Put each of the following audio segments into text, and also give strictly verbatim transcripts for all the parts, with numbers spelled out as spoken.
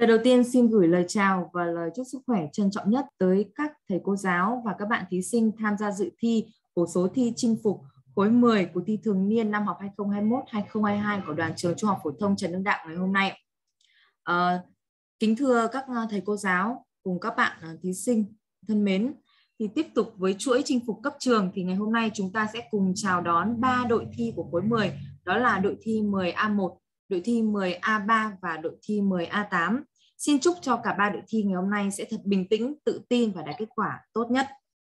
Lời đầu tiên xin gửi lời chào và lời chúc sức khỏe trân trọng nhất tới các thầy cô giáo và các bạn thí sinh tham gia dự thi của số thi chinh phục khối mười của thi thường niên năm học hai không hai mốt hai không hai hai của đoàn trường Trung học phổ thông Trần Hưng Đạo ngày hôm nay. À, kính thưa các thầy cô giáo cùng các bạn thí sinh thân mến, thì tiếp tục với chuỗi chinh phục cấp trường thì ngày hôm nay chúng ta sẽ cùng chào đón ba đội thi của khối mười, đó là đội thi mười A một, đội thi mười A ba và đội thi mười A tám. Xin chúc cho cả ba đội thi ngày hôm nay sẽ thật bình tĩnh, tự tin và đạt kết quả tốt nhất.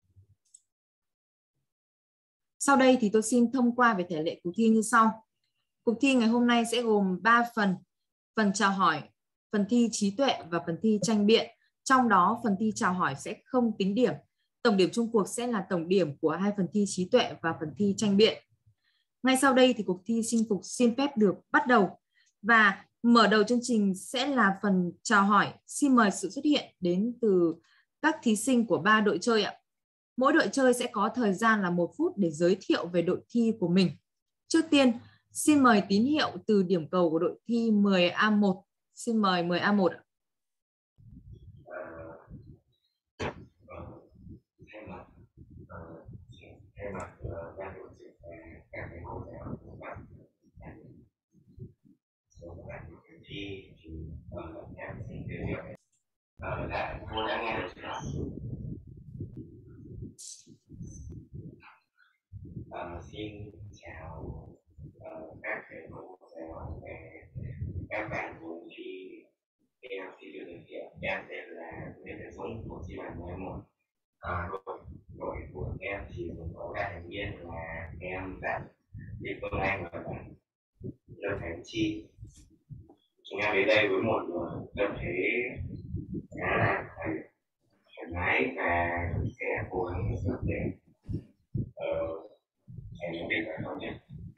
Sau đây thì tôi xin thông qua về thể lệ cuộc thi như sau. Cuộc thi ngày hôm nay sẽ gồm ba phần. Phần chào hỏi, phần thi trí tuệ và phần thi tranh biện. Trong đó phần thi chào hỏi sẽ không tính điểm. Tổng điểm chung cuộc sẽ là tổng điểm của hai phần thi trí tuệ và phần thi tranh biện. Ngay sau đây thì cuộc thi chinh phục xin phép được bắt đầu. Và mở đầu chương trình sẽ là phần chào hỏi. Xin mời sự xuất hiện đến từ các thí sinh của ba đội chơi ạ. Mỗi đội chơi sẽ có thời gian là một phút để giới thiệu về đội thi của mình. Trước tiên, xin mời tín hiệu từ điểm cầu của đội thi mười A một. Xin mời mười A một ạ. Thay mặt ban tổ chức và các thầy cô giáo của bạn số các bạn dự thi thì em xin giới thiệu là cô đã nghe được chưa? Xin chào các thầy cô giáo và các bạn cùng thi. Em xin được giới thiệu, em tên là Nguyễn Thế Dũng của chi đoàn mười một. À, đội, đội của em thì có ba thành viên là em, bạn Lê Phương Anh và bạn Lê Thành Chi. Chúng em đến đây với một tâm thế khá là thoải mái và sẽ cố gắng hết sức để giành được kết quả tốt nhất.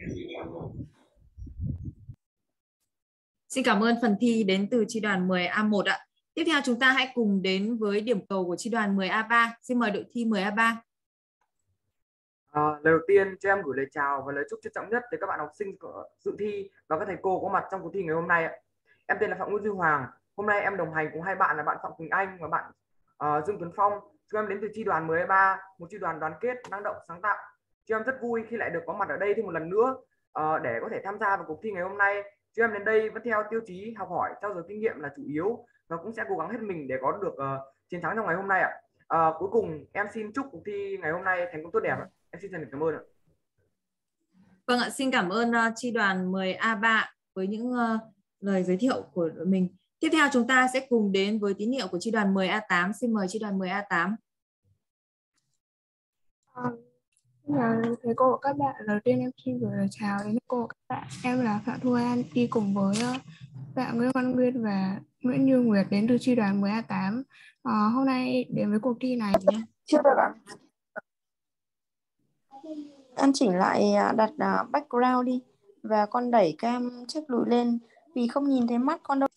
Xin cảm ơn phần thi đến từ chi đoàn mười A một ạ. Tiếp theo chúng ta hãy cùng đến với điểm cầu của chi đoàn mười A ba. Xin mời đội thi mười A ba. À, lời đầu tiên cho em gửi lời chào và lời chúc trân trọng nhất tới các bạn học sinh của dự thi và các thầy cô có mặt trong cuộc thi ngày hôm nay. Em tên là Phạm Nguyễn Duy Hoàng. Hôm nay em đồng hành cùng hai bạn là bạn Phạm Quỳnh Anh và bạn uh, Dương Tuấn Phong. Chúng em đến từ chi đoàn mười A ba, một chi đoàn đoàn kết, năng động, sáng tạo. Chúng em rất vui khi lại được có mặt ở đây thêm một lần nữa uh, để có thể tham gia vào cuộc thi ngày hôm nay. Chúng em đến đây vẫn theo tiêu chí học hỏi, trau dồi kinh nghiệm là chủ yếu và cũng sẽ cố gắng hết mình để có được uh, chiến thắng trong ngày hôm nay ạ. Uh, cuối cùng em xin chúc cuộc thi ngày hôm nay thành công tốt đẹp ạ. Em xin chân thành cảm ơn ạ. Vâng ạ, xin cảm ơn uh, chi đoàn mười A ba với những uh, lời giới thiệu của đội mình. Tiếp theo chúng ta sẽ cùng đến với tín hiệu của chi đoàn mười A tám. Xin mời chi đoàn mười A tám. À, là thầy cô và các bạn, đầu tiên em xin gửi lời chào đến cô và các bạn. Em là Phạm Thu An, đi cùng với uh, bạn Nguyễn Văn Nguyên và Nguyễn Như Nguyệt đến từ chi đoàn mười A tám. À, hôm nay đến với cuộc thi này nhé. Chưa được ạ. Em chỉnh lại đặt background đi và con đẩy cam chép lùi lên vì không nhìn thấy mắt con đâu.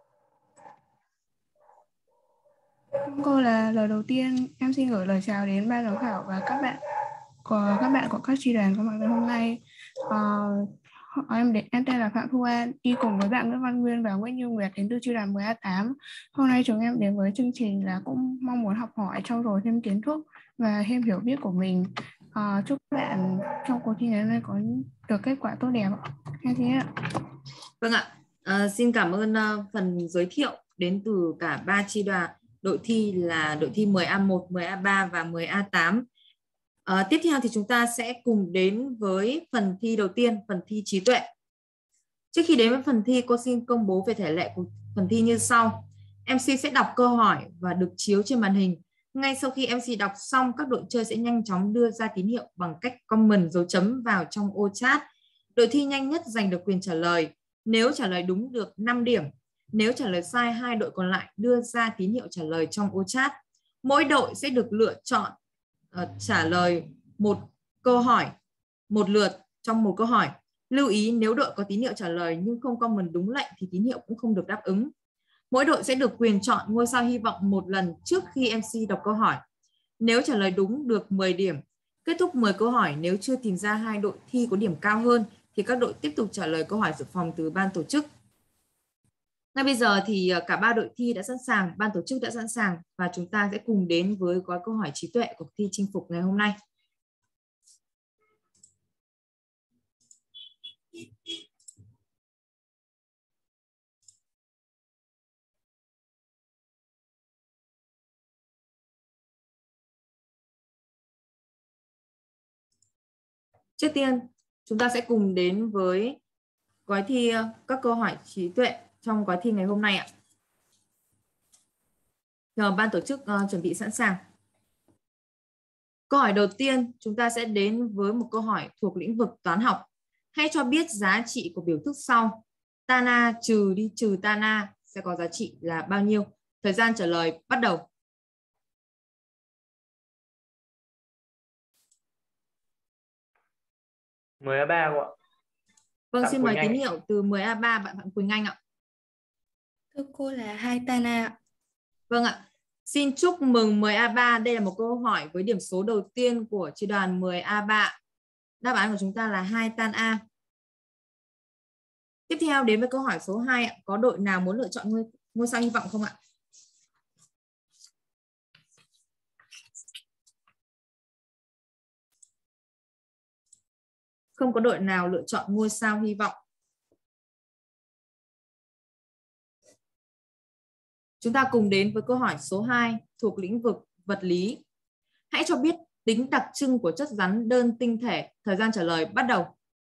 Cô là lời đầu tiên em xin gửi lời chào đến ban giám khảo và các bạn của các bạn của các chi đoàn có mặt ngày hôm nay. Uh, em đến em tên là Phạm Thu An, đi cùng với bạn Nguyễn Văn Nguyên và Nguyễn Như Nguyệt đến từ chi đoàn mười A tám. Hôm nay chúng em đến với chương trình là cũng mong muốn học hỏi, trau dồi thêm kiến thức và thêm hiểu biết của mình. Uh, chúc các bạn trong cuộc thi ngày hôm nay có được kết quả tốt đẹp. Em thế ạ. Vâng ạ, à, xin cảm ơn uh, phần giới thiệu đến từ cả ba chi đoàn đội thi là đội thi mười A một, mười A ba và mười A tám. À, tiếp theo thì chúng ta sẽ cùng đến với phần thi đầu tiên, phần thi trí tuệ. Trước khi đến với phần thi, cô xin công bố về thể lệ của phần thi như sau. em xê sẽ đọc câu hỏi và được chiếu trên màn hình. Ngay sau khi em xê đọc xong, các đội chơi sẽ nhanh chóng đưa ra tín hiệu bằng cách comment dấu chấm vào trong ô chat. Đội thi nhanh nhất giành được quyền trả lời. Nếu trả lời đúng được năm điểm, nếu trả lời sai, hai đội còn lại đưa ra tín hiệu trả lời trong ô chat. Mỗi đội sẽ được lựa chọn uh, trả lời một câu hỏi một lượt trong một câu hỏi. Lưu ý nếu đội có tín hiệu trả lời nhưng không comment đúng lệnh thì tín hiệu cũng không được đáp ứng. Mỗi đội sẽ được quyền chọn ngôi sao hy vọng một lần trước khi em xê đọc câu hỏi. Nếu trả lời đúng được mười điểm, kết thúc mười câu hỏi, nếu chưa tìm ra hai đội thi có điểm cao hơn thì các đội tiếp tục trả lời câu hỏi dự phòng từ ban tổ chức. Ngay bây giờ thì cả ba đội thi đã sẵn sàng, ban tổ chức đã sẵn sàng và chúng ta sẽ cùng đến với gói câu hỏi trí tuệ của cuộc thi chinh phục ngày hôm nay. Trước tiên, chúng ta sẽ cùng đến với gói thi các câu hỏi trí tuệ trong gói thi ngày hôm nay ạ. Nhờ ban tổ chức uh, chuẩn bị sẵn sàng. Câu hỏi đầu tiên, chúng ta sẽ đến với một câu hỏi thuộc lĩnh vực toán học. Hãy cho biết giá trị của biểu thức sau. Tana trừ đi trừ Tana sẽ có giá trị là bao nhiêu? Thời gian trả lời bắt đầu. mười A ba ạ. Vâng, Phạm xin Quỳnh mời Anh. tín hiệu từ mười A ba bạn Phạm Quỳnh Anh ạ. Thưa cô là hai Tana. Vâng ạ. Xin chúc mừng mười A ba. Đây là một câu hỏi với điểm số đầu tiên của chi đoàn mười A ba. Đáp án của chúng ta là hai tan A. Tiếp theo đến với câu hỏi số hai ạ. Có đội nào muốn lựa chọn ngôi, ngôi sao hy vọng không ạ? Không có đội nào lựa chọn ngôi sao hy vọng. Chúng ta cùng đến với câu hỏi số hai thuộc lĩnh vực vật lý. Hãy cho biết tính đặc trưng của chất rắn đơn tinh thể. Thời gian trả lời bắt đầu.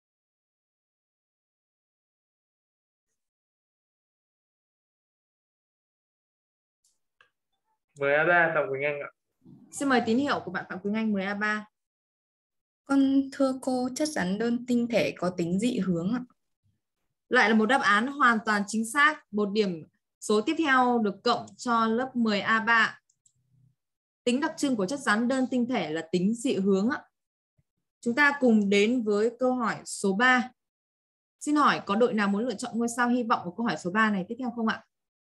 mười A ba Phạm Quỳnh Anh ạ. Xin mời tín hiệu của bạn Phạm Quỳnh Anh mười A ba. Con thưa cô, chất rắn đơn tinh thể có tính dị hướng ạ. Lại là một đáp án hoàn toàn chính xác. Một điểm số tiếp theo được cộng cho lớp mười A ba. Tính đặc trưng của chất rắn đơn tinh thể là tính dị hướng ạ. Chúng ta cùng đến với câu hỏi số ba. Xin hỏi có đội nào muốn lựa chọn ngôi sao hy vọng của câu hỏi số ba này tiếp theo không ạ?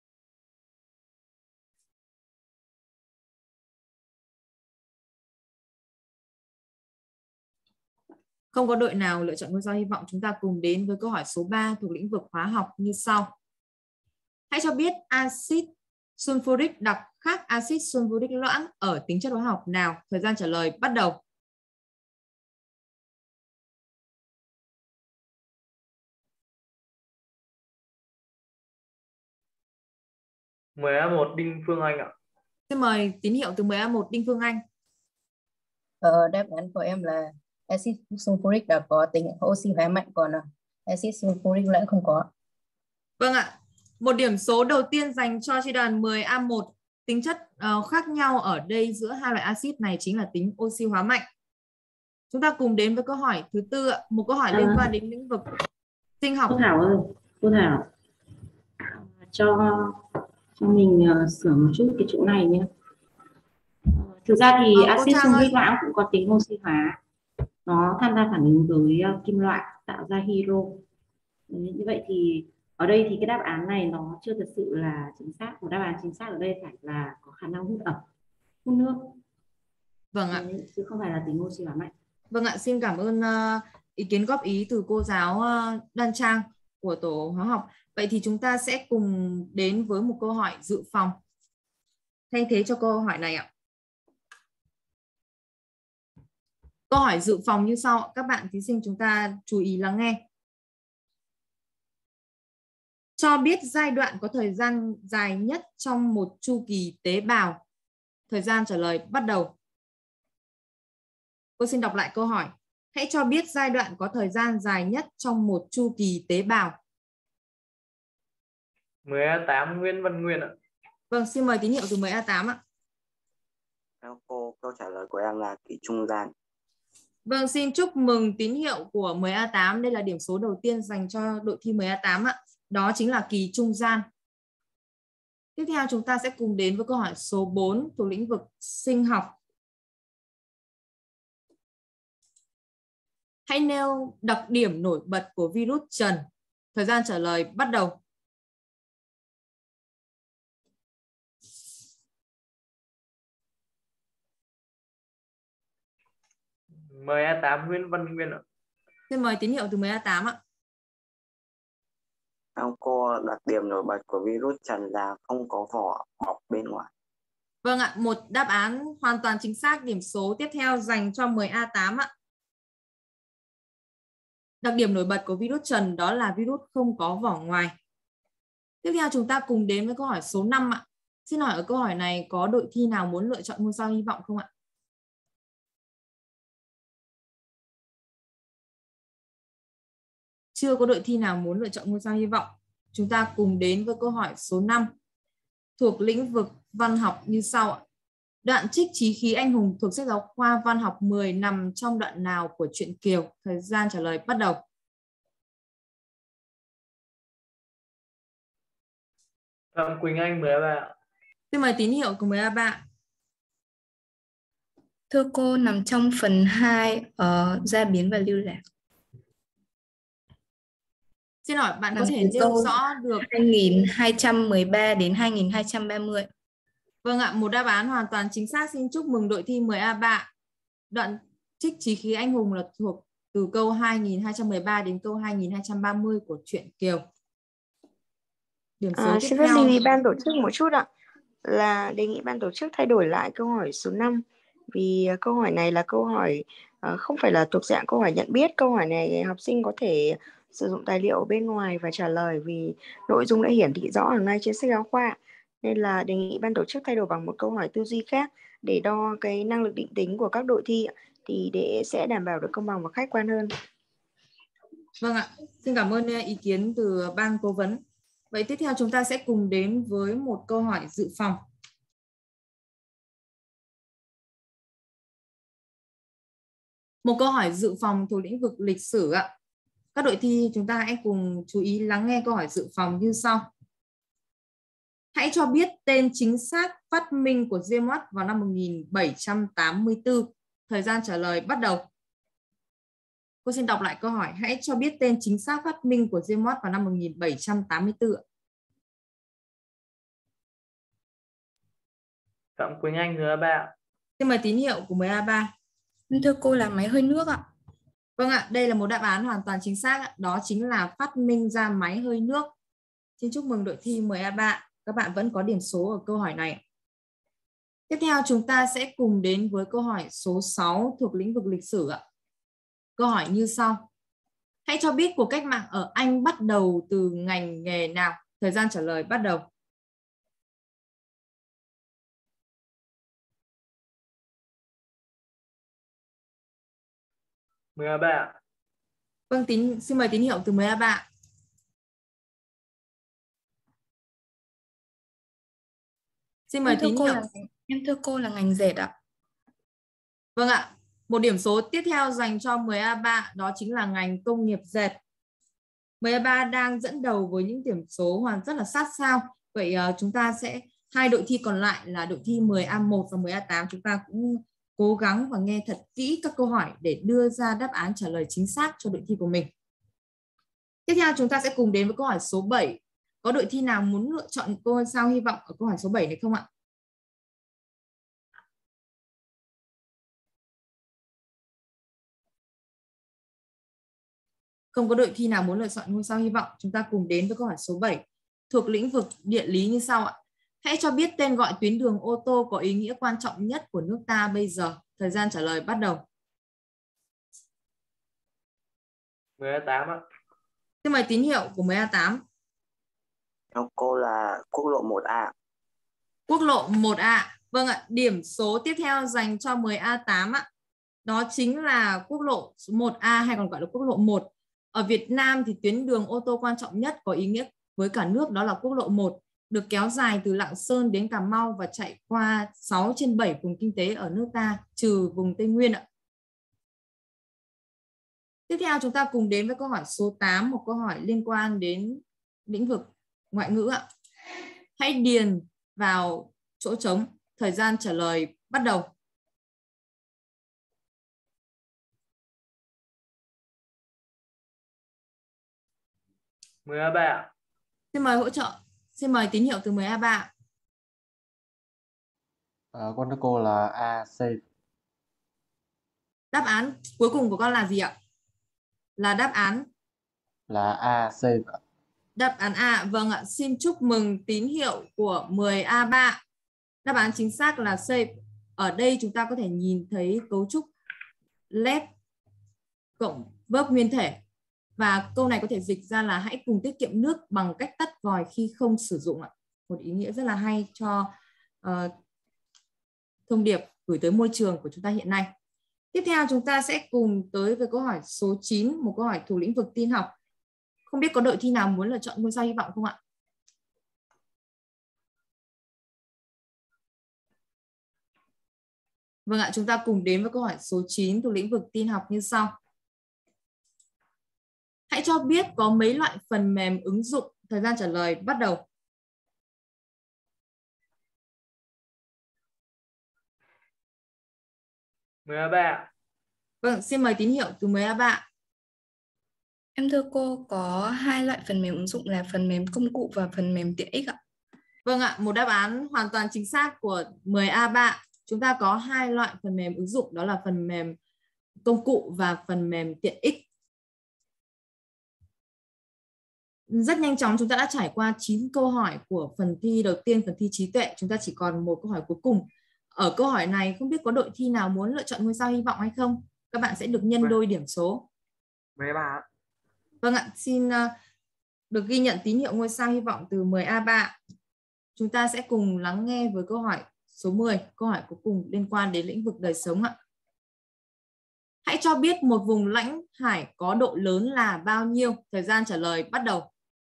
Không có đội nào lựa chọn ngôi sao hy vọng. Chúng ta cùng đến với câu hỏi số ba thuộc lĩnh vực hóa học như sau. Hãy cho biết axit sulfuric đặc khác axit sulfuric loãng ở tính chất hóa học nào? Thời gian trả lời bắt đầu. mười A một Đinh Phương Anh ạ. Xin mời tín hiệu từ mười A một Đinh Phương Anh. Ờ, đáp án của em là axit sulfuric đã có tính oxy hóa mạnh, còn axit sulfuric loãng không có. Vâng ạ. Một điểm số đầu tiên dành cho chi đoàn mười A một. Tính chất uh, khác nhau ở đây giữa hai loại axit này chính là tính oxy hóa mạnh. Chúng ta cùng đến với câu hỏi thứ tư ạ. Một câu hỏi liên quan đến lĩnh vực sinh học. Cô Thảo ơi, cô Thảo cho cho mình uh, sửa một chút cái chỗ này nhé. Thực ra thì ờ, axit sulfuric loãng cũng có tính oxy hóa, nó tham gia phản ứng với uh, kim loại tạo ra hydro. Như vậy thì ở đây thì cái đáp án này nó chưa thật sự là chính xác. Một đáp án chính xác ở đây phải là có khả năng hút ẩm, hút nước. Vâng ạ. Đấy, chứ không phải là tính oxy hóa mạnh. Vâng ạ, xin cảm ơn uh, ý kiến góp ý từ cô giáo uh, Đan Trang của tổ hóa học. Vậy thì chúng ta sẽ cùng đến với một câu hỏi dự phòng thay thế cho câu hỏi này ạ. Câu hỏi dự phòng như sau, các bạn thí sinh chúng ta chú ý lắng nghe. Cho biết giai đoạn có thời gian dài nhất trong một chu kỳ tế bào. Thời gian trả lời bắt đầu. Cô xin đọc lại câu hỏi. Hãy cho biết giai đoạn có thời gian dài nhất trong một chu kỳ tế bào. mười A tám Nguyễn Văn Nguyên ạ. Vâng, xin mời tín hiệu từ mười A tám ạ. Theo cô, câu trả lời của em là kỳ trung gian. Vâng, xin chúc mừng tín hiệu của mười A tám. Đây là điểm số đầu tiên dành cho đội thi mười A tám ạ. Đó chính là kỳ trung gian. Tiếp theo chúng ta sẽ cùng đến với câu hỏi số bốn thuộc lĩnh vực sinh học. Hãy nêu đặc điểm nổi bật của virus trần. Thời gian trả lời bắt đầu. mười A tám Nguyễn Văn Nguyên ạ. Xin mời tín hiệu từ mười A tám ạ. Theo cô, đặc điểm nổi bật của virus trần là không có vỏ bọc bên ngoài. Vâng ạ, một đáp án hoàn toàn chính xác. Điểm số tiếp theo dành cho mười A tám ạ. Đặc điểm nổi bật của virus trần đó là virus không có vỏ ngoài. Tiếp theo chúng ta cùng đến với câu hỏi số năm ạ. Xin hỏi ở câu hỏi này có đội thi nào muốn lựa chọn ngôi sao hy vọng không ạ? Chưa có đội thi nào muốn lựa chọn ngôi sao hy vọng. Chúng ta cùng đến với câu hỏi số năm thuộc lĩnh vực văn học như sau ạ. Đoạn trích Chí khí anh hùng thuộc sách giáo khoa văn học mười nằm trong đoạn nào của truyện Kiều? Thời gian trả lời bắt đầu. Phạm Quỳnh Anh mười ba. Xin mời tín hiệu của mười A ba. Thưa cô, nằm trong phần hai ở gia biến và lưu lạc. Xin hỏi bạn Nằm có thể từ nêu câu rõ được hai nghìn hai trăm mười ba đến hai nghìn hai trăm ba mươi. Vâng ạ, một đáp án hoàn toàn chính xác. Xin chúc mừng đội thi mười A ba. Đoạn trích Chí khí anh hùng là thuộc từ câu hai nghìn hai trăm mười ba đến câu hai nghìn hai trăm ba mươi của truyện Kiều. Điểm số À, tiếp xin phép theo. lưu ý ban tổ chức một chút ạ. Là đề nghị ban tổ chức thay đổi lại câu hỏi số năm. Vì câu hỏi này là câu hỏi uh, không phải là thuộc dạng câu hỏi nhận biết. Câu hỏi này học sinh có thể sử dụng tài liệu bên ngoài và trả lời vì nội dung đã hiển thị rõ ở ngay trên sách giáo khoa. Nên là đề nghị ban tổ chức thay đổi bằng một câu hỏi tư duy khác để đo cái năng lực định tính của các đội thi thì để sẽ đảm bảo được công bằng và khách quan hơn. Vâng ạ, xin cảm ơn ý kiến từ ban cố vấn. Vậy tiếp theo chúng ta sẽ cùng đến với một câu hỏi dự phòng. Một câu hỏi dự phòng thuộc lĩnh vực lịch sử ạ. Các đội thi chúng ta hãy cùng chú ý lắng nghe câu hỏi dự phòng như sau. Hãy cho biết tên chính xác phát minh của James Watt vào năm một nghìn bảy trăm tám mươi tư. Thời gian trả lời bắt đầu. Cô xin đọc lại câu hỏi. Hãy cho biết tên chính xác phát minh của James Watt vào năm một nghìn bảy trăm tám mươi tư. Phạm Quỳnh Anh mười ba. Xin mời tín hiệu của mười A ba. Thưa cô, là máy hơi nước ạ. Vâng ạ, đây là một đáp án hoàn toàn chính xác. Đó chính là phát minh ra máy hơi nước. Xin chúc mừng đội thi mười A ba. Các bạn vẫn có điểm số ở câu hỏi này. Tiếp theo chúng ta sẽ cùng đến với câu hỏi số sáu thuộc lĩnh vực lịch sử ạ. Câu hỏi như sau. Hãy cho biết cuộc cách mạng ở Anh bắt đầu từ ngành nghề nào? Thời gian trả lời bắt đầu. mười ba. Vâng, tín, xin mời tín hiệu từ mười A ba. Xin mời Em thưa tín cô hiệu. là, em thưa cô là ngành dệt ạ. Vâng ạ. Một điểm số tiếp theo dành cho mười A ba đó chính là ngành công nghiệp dệt. mười A ba đang dẫn đầu với những điểm số hoàn rất là sát sao. Vậy uh, chúng ta sẽ hai đội thi còn lại là đội thi mười A một và mười A tám chúng ta cũng cố gắng và nghe thật kỹ các câu hỏi để đưa ra đáp án trả lời chính xác cho đội thi của mình. Tiếp theo chúng ta sẽ cùng đến với câu hỏi số bảy. Có đội thi nào muốn lựa chọn ngôi sao hy vọng ở câu hỏi số bảy này không ạ? Không có đội thi nào muốn lựa chọn ngôi sao hy vọng. Chúng ta cùng đến với câu hỏi số bảy thuộc lĩnh vực địa lý như sau ạ. Hãy cho biết tên gọi tuyến đường ô tô có ý nghĩa quan trọng nhất của nước ta bây giờ. Thời gian trả lời bắt đầu. mười A tám ạ. Xin mời tín hiệu của mười A tám. Theo cô là quốc lộ một A. Quốc lộ một A. Vâng ạ, điểm số tiếp theo dành cho mười A tám ạ. Đó chính là quốc lộ một A hay còn gọi là quốc lộ một. Ở Việt Nam thì tuyến đường ô tô quan trọng nhất có ý nghĩa với cả nước đó là quốc lộ một, được kéo dài từ Lạng Sơn đến Cà Mau và chạy qua sáu trên bảy vùng kinh tế ở nước ta, trừ vùng Tây Nguyên ạ. Tiếp theo chúng ta cùng đến với câu hỏi số tám, một câu hỏi liên quan đến lĩnh vực ngoại ngữ ạ. Hãy điền vào chỗ trống. Thời gian trả lời bắt đầu. mười A ba. Xin mời hỗ trợ. Xin mời tín hiệu từ mười A ba. À, con thưa cô là A, C. Đáp án cuối cùng của con là gì ạ? Là đáp án Là A, C. Đáp án A. Vâng ạ, xin chúc mừng tín hiệu của mười A ba. Đáp án chính xác là C. Ở đây chúng ta có thể nhìn thấy cấu trúc led cộng verb nguyên thể. Và câu này có thể dịch ra là hãy cùng tiết kiệm nước bằng cách tắt vòi khi không sử dụng ạ. Một ý nghĩa rất là hay cho uh, thông điệp gửi tới môi trường của chúng ta hiện nay. Tiếp theo chúng ta sẽ cùng tới với câu hỏi số chín, một câu hỏi thuộc lĩnh vực tin học. Không biết có đội thi nào muốn lựa chọn ngôi sao hy vọng không ạ? Vâng ạ, chúng ta cùng đến với câu hỏi số chín thuộc lĩnh vực tin học như sau. Hãy cho biết có mấy loại phần mềm ứng dụng. Thời gian trả lời bắt đầu. mười A ba. Vâng, xin mời tín hiệu từ mười A ba. Em thưa cô, có hai loại phần mềm ứng dụng là phần mềm công cụ và phần mềm tiện ích ạ. Vâng ạ, một đáp án hoàn toàn chính xác của mười A ba. Chúng ta có hai loại phần mềm ứng dụng, đó là phần mềm công cụ và phần mềm tiện ích. Rất nhanh chóng chúng ta đã trải qua chín câu hỏi của phần thi đầu tiên, phần thi trí tuệ. Chúng ta chỉ còn một câu hỏi cuối cùng. Ở câu hỏi này không biết có đội thi nào muốn lựa chọn ngôi sao hy vọng hay không? Các bạn sẽ được nhân đôi điểm số. mười A ba. Vâng ạ, xin được ghi nhận tín hiệu ngôi sao hy vọng từ mười A ba. Chúng ta sẽ cùng lắng nghe với câu hỏi số mười, câu hỏi cuối cùng liên quan đến lĩnh vực đời sống ạ. Hãy cho biết một vùng lãnh hải có độ lớn là bao nhiêu? Thời gian trả lời bắt đầu.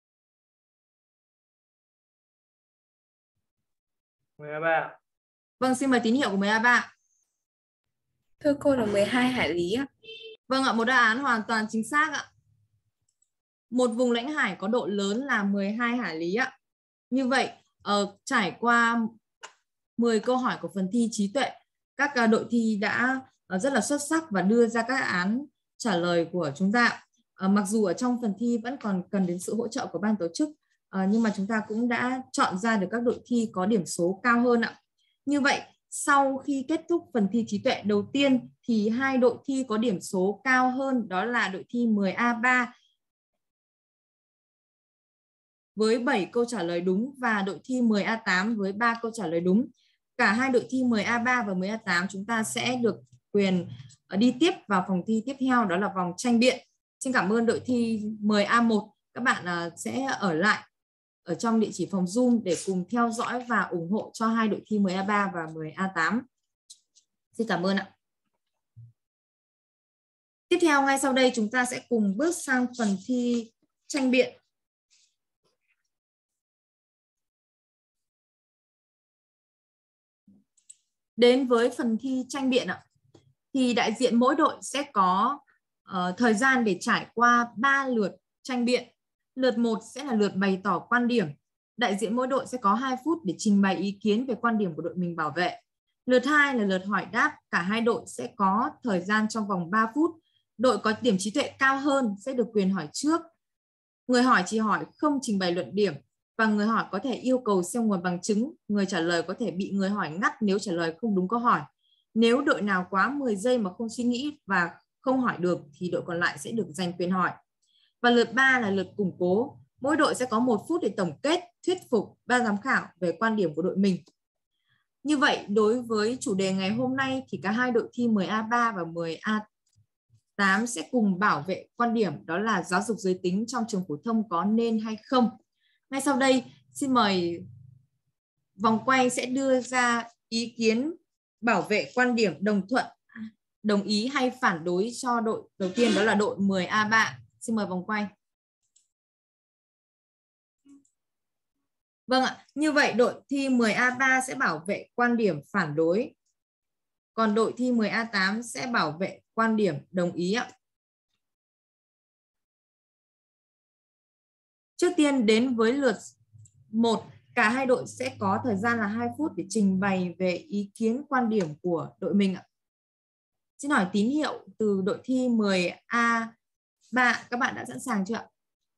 mười A ba. Vâng, xin mời tín hiệu của mười A ba. Thưa cô là mười hai hải lý ạ. Vâng ạ, một đáp án hoàn toàn chính xác ạ. Một vùng lãnh hải có độ lớn là mười hai hải lý ạ. Như vậy, uh, trải qua mười câu hỏi của phần thi trí tuệ, các uh, đội thi đã uh, rất là xuất sắc và đưa ra các án trả lời của chúng ta. Uh, mặc dù ở trong phần thi vẫn còn cần đến sự hỗ trợ của ban tổ chức, uh, nhưng mà chúng ta cũng đã chọn ra được các đội thi có điểm số cao hơn ạ. Như vậy, sau khi kết thúc phần thi trí tuệ đầu tiên thì hai đội thi có điểm số cao hơn, đó là đội thi mười A ba với bảy câu trả lời đúng và đội thi mười A tám với ba câu trả lời đúng. Cả hai đội thi mười A ba và mười A tám chúng ta sẽ được quyền đi tiếp vào phòng thi tiếp theo, đó là vòng tranh biện. Xin cảm ơn đội thi mười A một. Các bạn sẽ ở lại ở trong địa chỉ phòng Zoom để cùng theo dõi và ủng hộ cho hai đội thi mười A ba và mười A tám. Xin cảm ơn ạ. Tiếp theo ngay sau đây chúng ta sẽ cùng bước sang phần thi tranh biện. Đến với phần thi tranh biện ạ, thì đại diện mỗi đội sẽ có uh, thời gian để trải qua ba lượt tranh biện. Lượt một sẽ là lượt bày tỏ quan điểm. Đại diện mỗi đội sẽ có hai phút để trình bày ý kiến về quan điểm của đội mình bảo vệ. Lượt hai là lượt hỏi đáp. Cả hai đội sẽ có thời gian trong vòng ba phút. Đội có điểm trí tuệ cao hơn sẽ được quyền hỏi trước. Người hỏi chỉ hỏi không trình bày luận điểm. Và người hỏi có thể yêu cầu xem nguồn bằng chứng. Người trả lời có thể bị người hỏi ngắt nếu trả lời không đúng câu hỏi. Nếu đội nào quá mười giây mà không suy nghĩ và không hỏi được thì đội còn lại sẽ được giành quyền hỏi. Và lượt ba là lượt củng cố. Mỗi đội sẽ có một phút để tổng kết, thuyết phục ban giám khảo về quan điểm của đội mình. Như vậy, đối với chủ đề ngày hôm nay thì cả hai đội thi mười A ba và mười A tám sẽ cùng bảo vệ quan điểm, đó là giáo dục giới tính trong trường phổ thông có nên hay không. Ngay sau đây, xin mời vòng quay sẽ đưa ra ý kiến bảo vệ quan điểm đồng thuận, đồng ý hay phản đối cho đội đầu tiên, đó là đội mười A ba. Xin mời vòng quay. Vâng ạ, như vậy đội thi mười A ba sẽ bảo vệ quan điểm phản đối. Còn đội thi mười A tám sẽ bảo vệ quan điểm đồng ý ạ. Trước tiên đến với lượt một, cả hai đội sẽ có thời gian là hai phút để trình bày về ý kiến quan điểm của đội mình ạ. Xin hỏi tín hiệu từ đội thi mười A ba, các bạn đã sẵn sàng chưa ạ?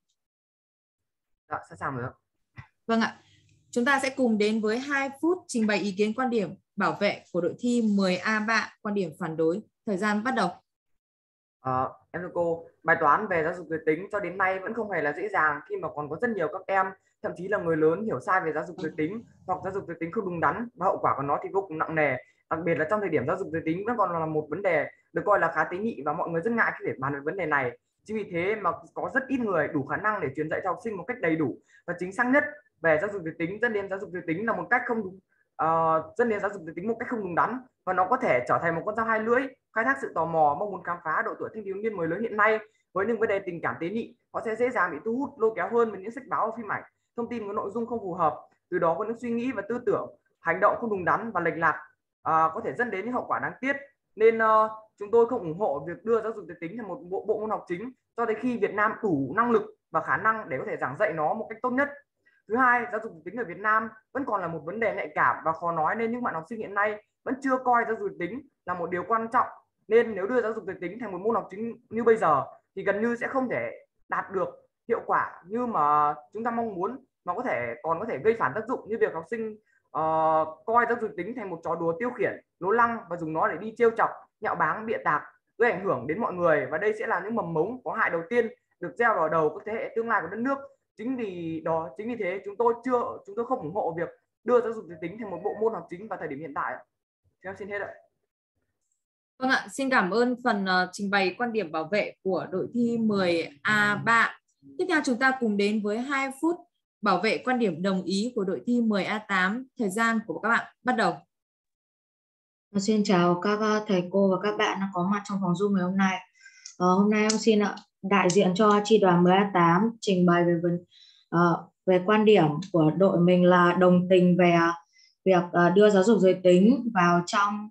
Dạ, sẵn sàng rồi ạ. Vâng ạ. Chúng ta sẽ cùng đến với hai phút trình bày ý kiến quan điểm bảo vệ của đội thi mười A ba, quan điểm phản đối. Thời gian bắt đầu. À, Em thưa cô, bài toán về giáo dục giới tính cho đến nay vẫn không hề là dễ dàng khi mà còn có rất nhiều các em, thậm chí là người lớn hiểu sai về giáo dục giới tính hoặc giáo dục giới tính không đúng đắn, và hậu quả của nó thì vô cùng nặng nề. Đặc biệt là trong thời điểm giáo dục giới tính vẫn còn là một vấn đề được coi là khá tế nhị và mọi người rất ngại khi để bàn về vấn đề này. Chính vì thế mà có rất ít người đủ khả năng để truyền dạy cho học sinh một cách đầy đủ và chính xác nhất về giáo dục giới tính, dẫn đến giáo dục giới tính là một cách không đúng uh, dẫn đến giáo dục giới tính một cách không đúng đắn, và nó có thể trở thành một con dao hai lưỡi, khai thác sự tò mò, mong muốn khám phá độ tuổi thanh thiếu niên mới lớn hiện nay với những vấn đề tình cảm tế nhị. Họ sẽ dễ dàng bị thu hút, lôi kéo hơn với những sách báo, phim ảnh, thông tin có nội dung không phù hợp, từ đó có những suy nghĩ và tư tưởng, hành động không đúng đắn và lệch lạc, uh, có thể dẫn đến những hậu quả đáng tiếc. Nên uh, chúng tôi không ủng hộ việc đưa giáo dục giới tính thành một bộ, bộ môn học chính cho đến khi Việt Nam đủ năng lực và khả năng để có thể giảng dạy nó một cách tốt nhất. Thứ hai, giáo dục giới tính ở Việt Nam vẫn còn là một vấn đề nhạy cảm và khó nói, nên những bạn học sinh hiện nay vẫn chưa coi giáo dục giới tính là một điều quan trọng. Nên nếu đưa giáo dục giới tính thành một môn học chính như bây giờ thì gần như sẽ không thể đạt được hiệu quả như mà chúng ta mong muốn, mà có thể còn có thể gây phản tác dụng như việc học sinh uh, coi giáo dục giới tính thành một trò đùa tiêu khiển, lố lăng và dùng nó để đi trêu chọc, nhạo báng, bịa tạc, gây ảnh hưởng đến mọi người, và đây sẽ là những mầm mống có hại đầu tiên được gieo vào đầu các thế hệ tương lai của đất nước. Chính vì đó, chính vì thế chúng tôi chưa chúng tôi không ủng hộ việc đưa giáo dục giới tính thành một bộ môn học chính vào thời điểm hiện tại. Em xin hết ạ. Vâng ạ, xin cảm ơn phần uh, trình bày quan điểm bảo vệ của đội thi mười A ba. Tiếp theo chúng ta cùng đến với hai phút bảo vệ quan điểm đồng ý của đội thi mười A tám. Thời gian của các bạn bắt đầu. Xin chào các thầy cô và các bạn đã có mặt trong phòng Zoom ngày hôm nay. Uh, hôm nay em xin uh, đại diện cho chi đoàn mười A tám trình bày về uh, về quan điểm của đội mình là đồng tình về uh, việc uh, đưa giáo dục giới tính vào trong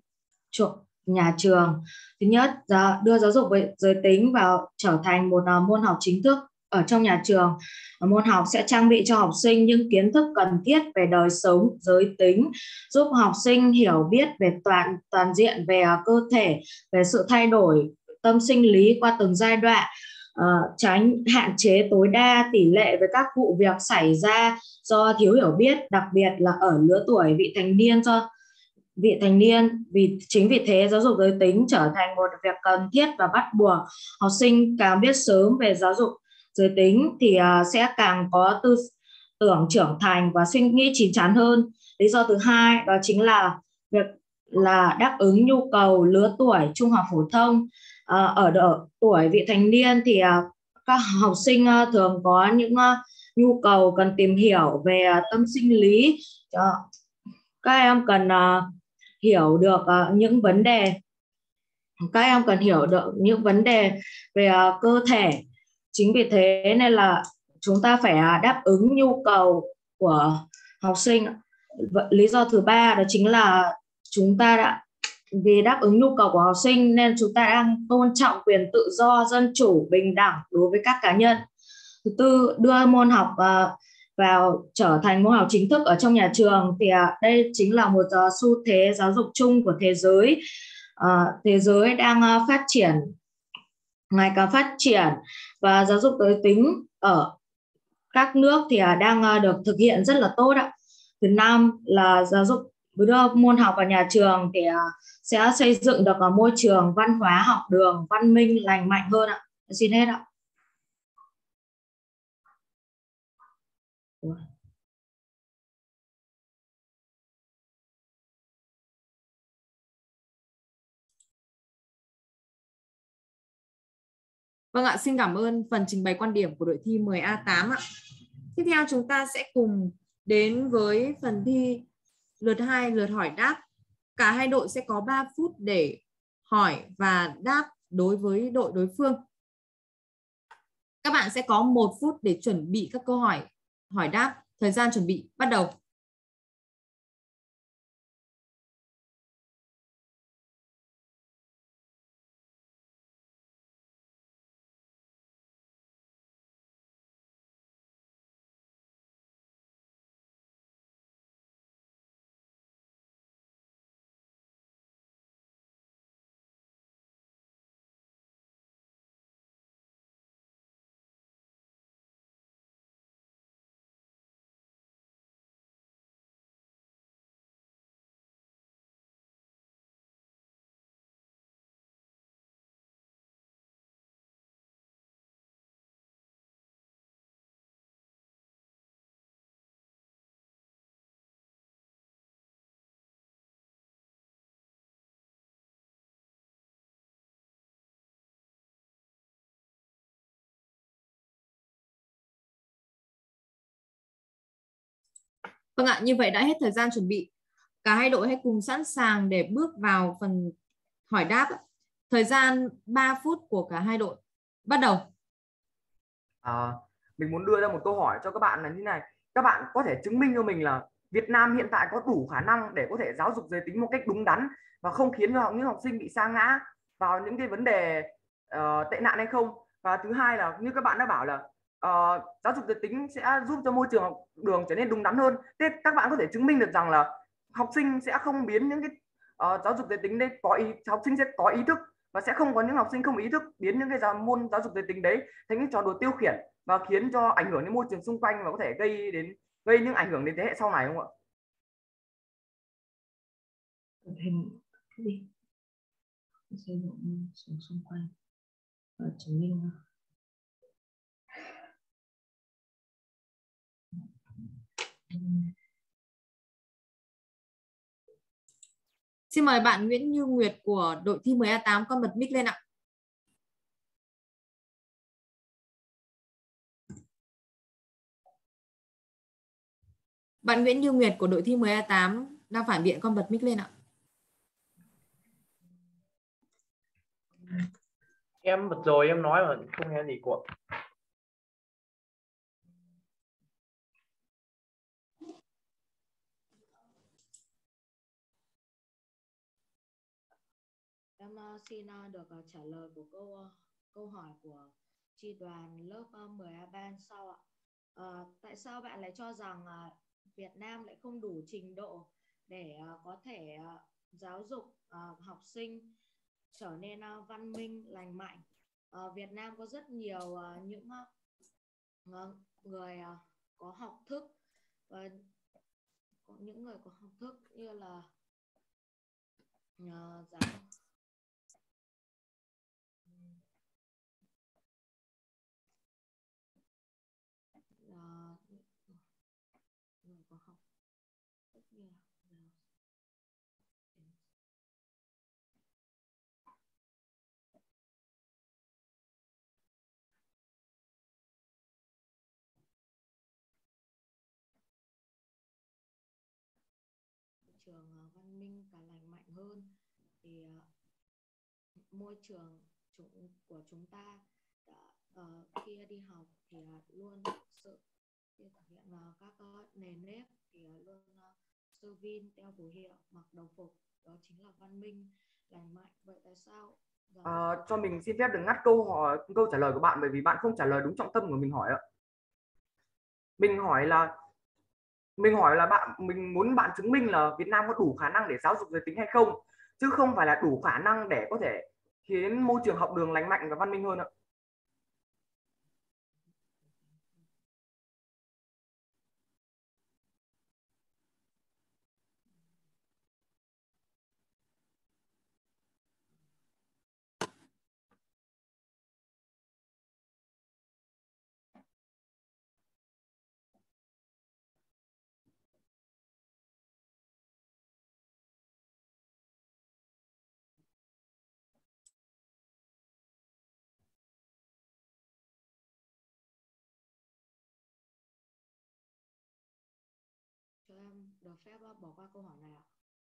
nhà trường. Thứ nhất, đưa giáo dục giới tính vào trở thành một uh, môn học chính thức ở trong nhà trường. Môn học sẽ trang bị cho học sinh những kiến thức cần thiết về đời sống giới tính, giúp học sinh hiểu biết về toàn toàn diện về uh, cơ thể, về sự thay đổi tâm sinh lý qua từng giai đoạn, uh, tránh hạn chế tối đa tỷ lệ về các vụ việc xảy ra do thiếu hiểu biết, đặc biệt là ở lứa tuổi vị thành niên do vị thành niên. Vì chính vì thế giáo dục giới tính trở thành một việc cần thiết và bắt buộc. Học sinh càng biết sớm về giáo dục giới tính thì uh, sẽ càng có tư tưởng trưởng thành và suy nghĩ chín chắn hơn. Lý do thứ hai đó chính là việc là đáp ứng nhu cầu lứa tuổi trung học phổ thông. Uh, ở độ tuổi vị thành niên thì uh, các học sinh uh, thường có những uh, nhu cầu cần tìm hiểu về uh, tâm sinh lý. Uh, các em cần uh, hiểu được uh, những vấn đề các em cần hiểu được những vấn đề về uh, cơ thể. Chính vì thế nên là chúng ta phải uh, đáp ứng nhu cầu của học sinh. Lý do thứ ba đó chính là chúng ta đã vì đáp ứng nhu cầu của học sinh nên chúng ta đang tôn trọng quyền tự do, dân chủ, bình đẳng đối với các cá nhân. Thứ tư, đưa môn học uh, vào trở thành môn học chính thức ở trong nhà trường thì uh, đây chính là một uh, xu thế giáo dục chung của thế giới. Uh, thế giới đang uh, phát triển, ngày càng phát triển, và giáo dục giới tính ở các nước thì uh, đang uh, được thực hiện rất là tốt ạ. Thứ năm là giáo dục đưa môn học vào nhà trường thì uh, sẽ xây dựng được uh, môi trường văn hóa học đường văn minh lành mạnh hơn ạ. Xin hết ạ. Vâng ạ, xin cảm ơn phần trình bày quan điểm của đội thi mười A tám ạ. Tiếp theo chúng ta sẽ cùng đến với phần thi lượt hai, lượt hỏi đáp. Cả hai đội sẽ có ba phút để hỏi và đáp đối với đội đối phương. Các bạn sẽ có một phút để chuẩn bị các câu hỏi hỏi đáp. Thời gian chuẩn bị bắt đầu. Vâng ạ, như vậy đã hết thời gian chuẩn bị. Cả hai đội hãy cùng sẵn sàng để bước vào phần hỏi đáp. Thời gian ba phút của cả hai đội. Bắt đầu. À, mình muốn đưa ra một câu hỏi cho các bạn là như này. Các bạn có thể chứng minh cho mình là Việt Nam hiện tại có đủ khả năng để có thể giáo dục giới tính một cách đúng đắn và không khiến cho những học sinh bị sa ngã vào những cái vấn đề uh, tệ nạn hay không? Và thứ hai là như các bạn đã bảo là uh, giáo dục giới tính sẽ giúp cho môi trường học đường trở nên đúng đắn hơn. Thế các bạn có thể chứng minh được rằng là học sinh sẽ không biến những cái uh, giáo dục giới tính đấy có ý, học sinh sẽ có ý thức và sẽ không có những học sinh không ý thức biến những cái giáo, môn giáo dục giới tính đấy thành những trò đùa tiêu khiển và khiến cho ảnh hưởng đến môi trường xung quanh và có thể gây đến gây những ảnh hưởng đến thế hệ sau này không ạ? Hình gì? Xây dựng môi trường xung quanh và chứng minh. Xin mời bạn Nguyễn Như Nguyệt của đội thi mười A tám con bật mic lên ạ. Bạn Nguyễn Như Nguyệt của đội thi mười A tám đang phản biện, con bật mic lên ạ. Em bật rồi, em nói mà không nghe gì của. Em uh, xin uh, được uh, trả lời của câu uh, câu hỏi của chi đoàn lớp uh, mười A ba sau ạ. Uh, tại sao bạn lại cho rằng uh, Việt Nam lại không đủ trình độ để uh, có thể uh, giáo dục uh, học sinh trở nên uh, văn minh, lành mạnh? Uh, Việt Nam có rất nhiều uh, những uh, người uh, có học thức và có những người có học thức như là uh, giáo là người có học rất nhiều. Trường văn minh và lành mạnh hơn thì uh, môi trường chúng, của chúng ta đã, uh, khi đi học thì uh, luôn sự thực hiện uh, các uh, nền nếp thì uh, luôn uh, sơ vin, đeo phù hiệu, mặc đồng phục, đó chính là văn minh lành mạnh. Vậy tại sao À, cho mình xin phép được ngắt câu hỏi câu trả lời của bạn bởi vì bạn không trả lời đúng trọng tâm của mình hỏi ạ. Mình hỏi là mình hỏi là bạn mình muốn bạn chứng minh là Việt Nam có đủ khả năng để giáo dục giới tính hay không, chứ không phải là đủ khả năng để có thể khiến môi trường học đường lành mạnh và văn minh hơn ạ. cho em được phép bỏ qua câu hỏi này ạ?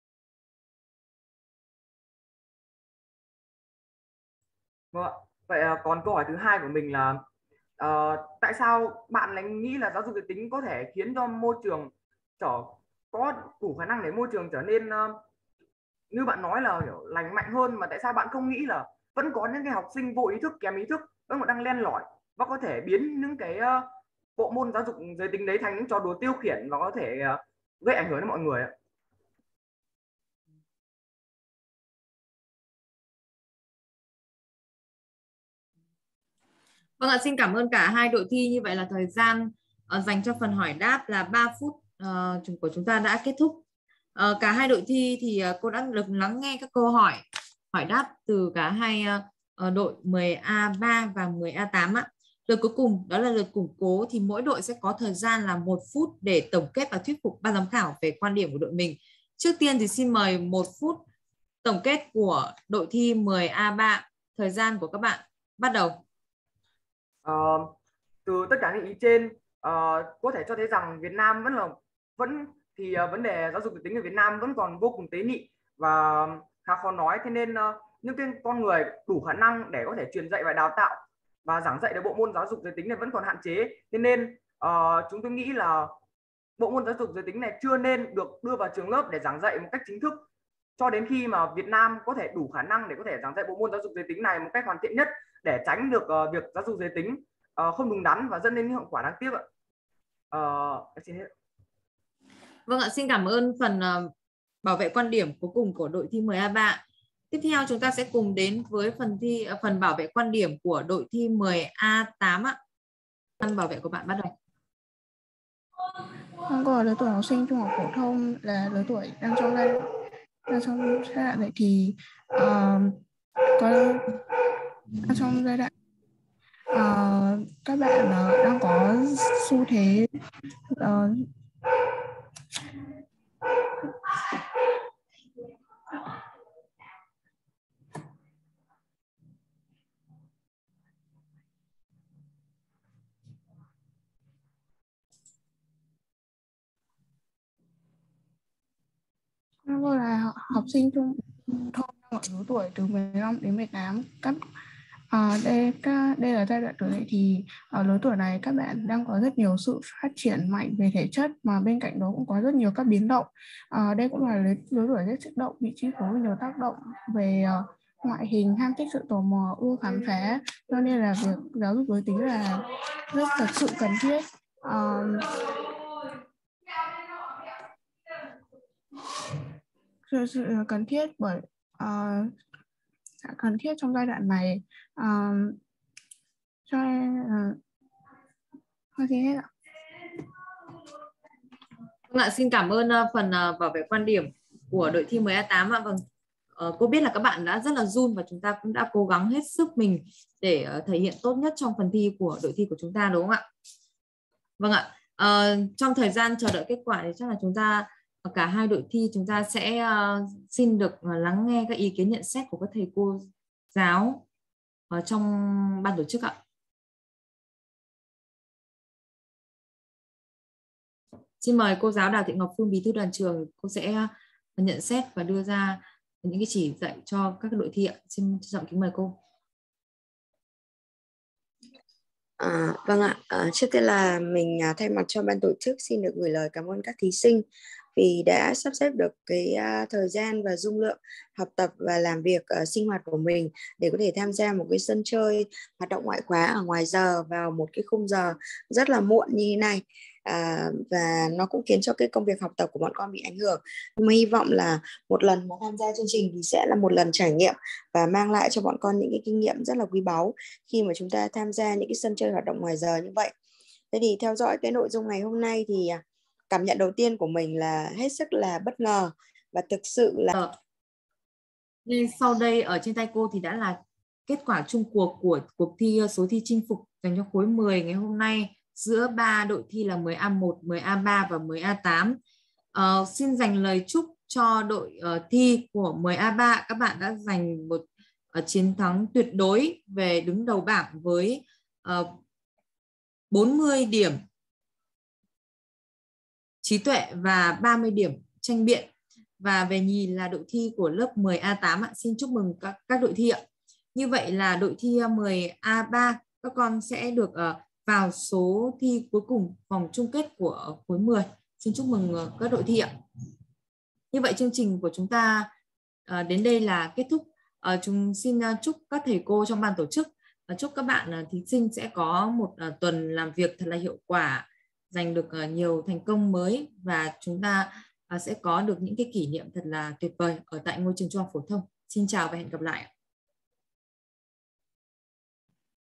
Vâng ạ. Vậy còn câu hỏi thứ hai của mình là uh, tại sao bạn lại nghĩ là giáo dục giới tính có thể khiến cho môi trường trở có đủ khả năng để môi trường trở nên uh, như bạn nói là kiểu lành mạnh hơn, mà tại sao bạn không nghĩ là vẫn có những cái học sinh vô ý thức, kém ý thức vẫn còn đang len lỏi và có thể biến những cái uh, bộ môn giáo dục giới tính đấy thành những trò đùa tiêu khiển và có thể uh, gây ảnh hưởng đến mọi người ạ? Vâng ạ, xin cảm ơn cả hai đội thi. Như vậy là thời gian uh, dành cho phần hỏi đáp là ba phút uh, của chúng ta đã kết thúc. Uh, cả hai đội thi thì uh, cô đã được lắng nghe các câu hỏi hỏi đáp từ cả hai uh, đội mười A ba và mười A tám ạ. Lượt cuối cùng đó là lượt củng cố, thì mỗi đội sẽ có thời gian là một phút để tổng kết và thuyết phục ban giám khảo về quan điểm của đội mình. Trước tiên thì xin mời một phút tổng kết của đội thi mười A ba. Thời gian của các bạn bắt đầu. Uh, từ tất cả những ý trên uh, có thể cho thấy rằng Việt Nam vẫn là vẫn thì uh, vấn đề giáo dục giới tính ở Việt Nam vẫn còn vô cùng tế nhị và khá khó nói. Thế nên uh, những cái con người đủ khả năng để có thể truyền dạy và đào tạo và giảng dạy được bộ môn giáo dục giới tính này vẫn còn hạn chế. Thế nên uh, chúng tôi nghĩ là bộ môn giáo dục giới tính này chưa nên được đưa vào trường lớp để giảng dạy một cách chính thức cho đến khi mà Việt Nam có thể đủ khả năng để có thể giảng dạy bộ môn giáo dục giới tính này một cách hoàn thiện nhất, để tránh được uh, việc giáo dục giới tính uh, không đúng đắn và dẫn đến những hậu quả đáng tiếc ạ. Uh, xin hết. Vâng ạ, xin cảm ơn phần uh, bảo vệ quan điểm cuối cùng của đội thi mười A ba. Tiếp theo chúng ta sẽ cùng đến với phần thi uh, phần bảo vệ quan điểm của đội thi mười A tám ạ. Phần bảo vệ của bạn bắt đầu. Không có lứa tuổi học sinh trung học phổ thông là lứa tuổi đang trong giai đang trong giai đoạn dậy thì uh, có đang trong giai đoạn uh, các bạn uh, đang có xu thế uh, nó là học sinh trung thông ở lứa tuổi từ mười lăm đến mười tám. Các à, đây các đây là giai đoạn tuổi dậy thì ở lứa tuổi này các bạn đang có rất nhiều sự phát triển mạnh về thể chất, mà bên cạnh đó cũng có rất nhiều các biến động. À, đây cũng là lứa, lứa tuổi rất xúc động, bị chi phối nhiều tác động về uh, ngoại hình, ham thích sự tò mò, ưa khám phá, cho nên là việc giáo dục giới tính là rất thật sự cần thiết. Uh, sự cần thiết bởi uh, cần thiết trong giai đoạn này, uh, cho nên uh, thôi thế hết ạ. Vâng ạ, xin cảm ơn uh, phần uh, bảo vệ quan điểm của đội thi mười A tám ạ. Vâng, uh, cô biết là các bạn đã rất là run và chúng ta cũng đã cố gắng hết sức mình để uh, thể hiện tốt nhất trong phần thi của đội thi của chúng ta, đúng không ạ? Vâng ạ, uh, trong thời gian chờ đợi kết quả thì chắc là chúng ta cả hai đội thi chúng ta sẽ uh, xin được uh, lắng nghe các ý kiến nhận xét của các thầy cô giáo ở trong ban tổ chức ạ. Xin mời cô giáo Đào Thị Ngọc Phương, bí thư đoàn trường, cô sẽ uh, nhận xét và đưa ra những cái chỉ dạy cho các đội thi ạ. Xin trân trọng kính mời cô. À, vâng ạ, à, trước tiên là mình à, thay mặt cho ban tổ chức xin được gửi lời cảm ơn các thí sinh vì đã sắp xếp được cái uh, thời gian và dung lượng học tập và làm việc uh, sinh hoạt của mình để có thể tham gia một cái sân chơi hoạt động ngoại khóa ở ngoài giờ vào một cái khung giờ rất là muộn như thế này. À, và nó cũng khiến cho cái công việc học tập của bọn con bị ảnh hưởng. Nhưng mà hy vọng là một lần mà tham gia chương trình thì sẽ là một lần trải nghiệm và mang lại cho bọn con những cái kinh nghiệm rất là quý báu khi mà chúng ta tham gia những cái sân chơi hoạt động ngoài giờ như vậy. Thế thì theo dõi cái nội dung ngày hôm nay thì cảm nhận đầu tiên của mình là hết sức là bất ngờ và thực sự là Nên sau đây ở trên tay cô thì đã là kết quả chung cuộc của cuộc thi số thi chinh phục dành cho khối mười ngày hôm nay giữa ba đội thi là mười A một, mười A ba và mười A tám. Uh, xin dành lời chúc cho đội uh, thi của mười A ba. Các bạn đã giành một uh, chiến thắng tuyệt đối về đứng đầu bảng với uh, bốn mươi điểm trí tuệ và ba mươi điểm tranh biện. Và về nhì là đội thi của lớp mười A tám ạ. Xin chúc mừng các, các đội thi ạ. Như vậy là đội thi mười A ba các con sẽ được uh, vào số thi cuối cùng vòng chung kết của khối mười. Xin chúc mừng uh, các đội thi ạ. Như vậy chương trình của chúng ta uh, đến đây là kết thúc. Uh, chúng xin uh, chúc các thầy cô trong ban tổ chức, uh, chúc các bạn uh, thí sinh sẽ có một uh, tuần làm việc thật là hiệu quả, giành được uh, nhiều thành công mới và chúng ta uh, sẽ có được những cái kỷ niệm thật là tuyệt vời ở tại ngôi trường trung học phổ thông. Xin chào và hẹn gặp lại.